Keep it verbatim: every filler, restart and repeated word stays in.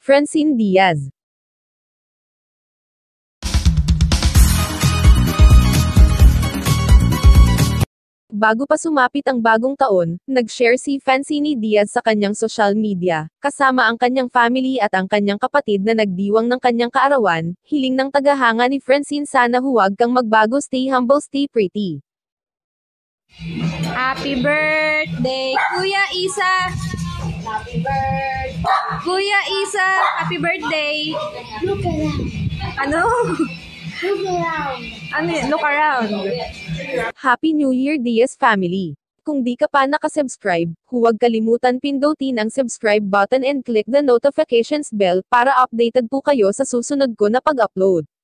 Francine Diaz. Bago pa sumapit ang bagong taon, nag-share si Francine Diaz sa kanyang social media, kasama ang kanyang family at ang kanyang kapatid na nagdiwang ng kanyang kaarawan. Hiling ng tagahanga ni Francine, sana huwag kang magbago, stay humble, stay pretty. Happy birthday, Kuya Isa! Happy birthday! Kuya Isa, happy birthday! Look around. Ano? Look around. Ano yun? Look around. Happy New Year, Diaz family! Kung di ka pa nakasubscribe, huwag kalimutan pindutin ang subscribe button and click the notifications bell para updated po kayo sa susunod ko na pag-upload.